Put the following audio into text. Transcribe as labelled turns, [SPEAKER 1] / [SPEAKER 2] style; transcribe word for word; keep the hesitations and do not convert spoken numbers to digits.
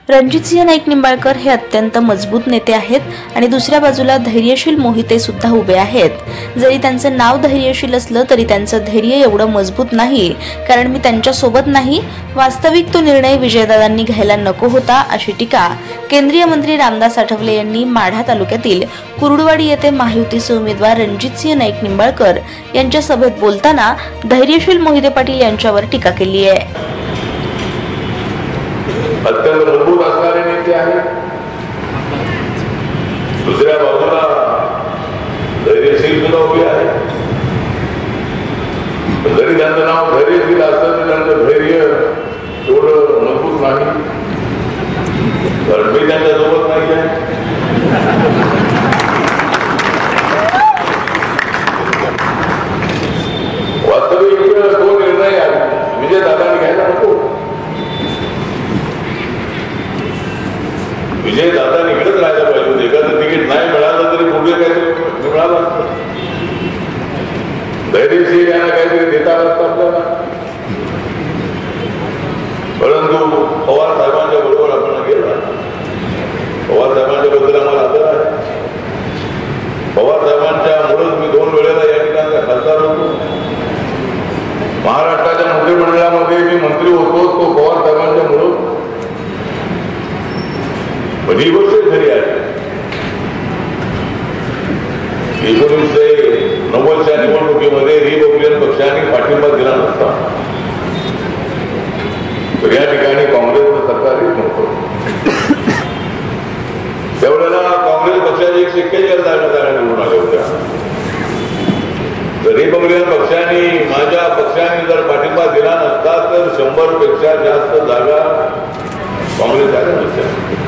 [SPEAKER 1] रणजितसिंह नाईक निंबाळकर हे अत्यंत मजबूत नेते आहेत आणि दुसऱ्या बाजूला धैर्यशील मोहिते सुद्धा उभे आहेत। जरी त्यांचं नाव धैर्यशील असलं तरी त्यांचं धैर्य एवढं मजबूत नाही, कारण मी त्यांच्या सोबत नाही। वास्तविक तो निर्णय विजयदादांनी घ्यायला नको होता, अशी टीका केंद्रीय मंत्री रामदास आठवले यांनी माढा तालुक्यातील कुरुडवाडी येथे महायुतीचे उमेदवार रणजितसिंह नाईक निंबाळकर यांच्या सभेत बोलताना धैर्यशील मोहिते पाटील यांच्यावर टीका केली आहे।
[SPEAKER 2] अत्यंत मजबूत असणारे नेते आहेत, दुसऱ्या बाजूला धैर्यशील सुद्धा उभे आहेत। जरी त्यांचं नाव धैर्यशील असलं तरी त्यांचं धैर्य एवढं मजबूत नाही, कारण मी त्यांच्या सोबत नाही आहे। वास्तविक तो निर्णय विजयदादांनी घ्यायला नको। विजयदादांनी इकडेच राहायला पाहिजे होते। एखादं तिकीट नाही मिळालं तरी पुढे काहीतरी मिळालं असतं, धैर्यशील यांना काहीतरी देता असतं आपल्याला। परंतु पवार साहेबांच्या बरोबर आपण गेला, पवार साहेबांच्या बद्दल आम्हाला आदर आहे। पवार साहेबांच्या मुळेच मी दोन वेळेला या ठिकाणी खासदार होतो। महाराष्ट्राच्या मंत्रिमंडळामध्ये मी मंत्री होतो तो पवार साहेबांच्या मुळे। पण ही गोष्ट खरी आहे, एकोणीसशे नव्वदच्या निवडणुकीमध्ये रिपब्लिकन पक्षाने पाठिंबा दिला नसता तर या ठिकाणी काँग्रेसचं सरकार येत नव्हतं। त्यावेळेला काँग्रेस पक्षाचे एकशे एक्केचाळीस जागा निवडून आल्या होत्या। तर रिपब्लिकन पक्षाने माझ्या पक्षाने जर पाठिंबा दिला नसता तर शंभर पेक्षा जास्त जागा काँग्रेस आल्या नसत्या।